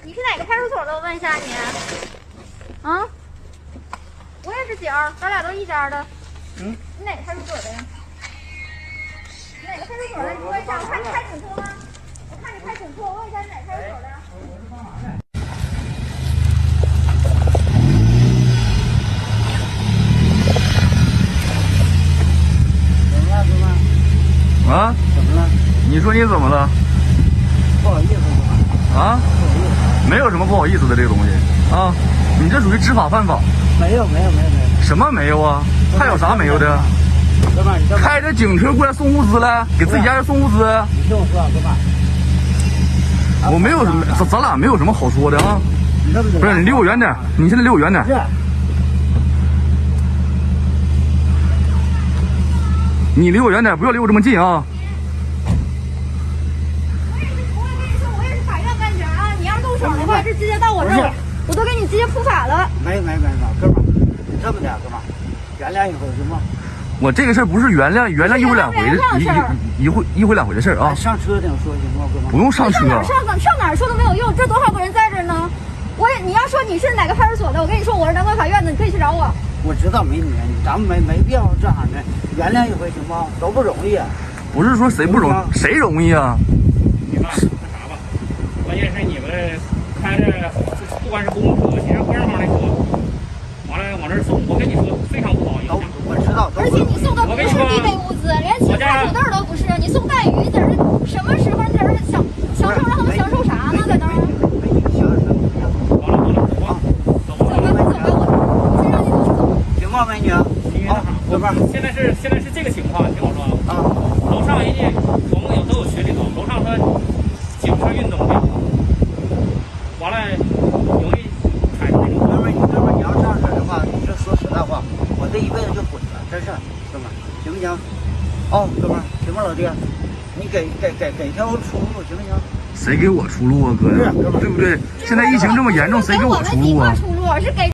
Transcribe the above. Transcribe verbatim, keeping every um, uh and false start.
你是哪个派出所的？我问一下你。啊？我也是姐儿，咱俩都一家的。 嗯。 你哪个派出所的呀？你哪个派出所的？你问一下，我看你开警车吗？我看你开警车，我问一下你哪个派出所的？我是帮忙的。 怎么了，哥们？ 啊？ 怎么了？ 你说你怎么了？ 不好意思，哥们。 啊？没有什么不好意思的这个东西啊，你这属于执法犯法。 没有，没有，没有，没有。 什么没有啊？还有啥没有的？ 哥们，你开着警车过来送物资来，给自己家人送物资。 你听我说啊，哥们。 我没有什么，咱咱俩没有什么好说的啊。 你这不是？ 不是，你离我远点，你现在离我远点。 是。 你离我远点，不要离我这么近啊。 的话，是直接到我这儿，我都给你直接扑法了。 没没没没，哥们儿，你这么的，哥们儿，原谅一回行吗？ 我这个事儿不是原谅原谅一回两回的，一一一回一回两回的事儿啊。 上车听说行吗，哥们儿？ 不用上车。 上哪上哪上哪儿说都没有用，这多少个人在这儿呢？我也你要说你是哪个派出所的，我跟你说我是南关法院的，你可以去找我。 我知道美女，咱们没没必要这样的，原谅一回行吗？都不容易。 不是说谁不容易，谁容易啊？ 你看那啥吧，关键是你们开着不管是公共车，你是官方的车，完了往这儿送，我跟你说非常不好影响。 我知道， 而且你送的不是必备物资，连青菜土豆都不是，你送带鱼，在这什么时候在这享享受让他们享受啥呢？在那儿。 好了好了，走吧，走吧， 走吧，走吧，我先让你走走。 行吗，美女？ 好， 哥们儿， 现在是现在是这个情况，听我说啊。 楼上人家我们有都有群里头，楼上说警车运动的，完了容易产生那种。 哥们儿，你哥们儿，你要这样式的话，你这说实在话，我这一辈子就毁了，真是，哥们儿，行不行？哦，哥们儿，行吗，老弟？你给给给给条出路，行不行？ 谁给我出路啊，哥呀？对不对？现在疫情这么严重，谁给我出路啊？ 出路是给。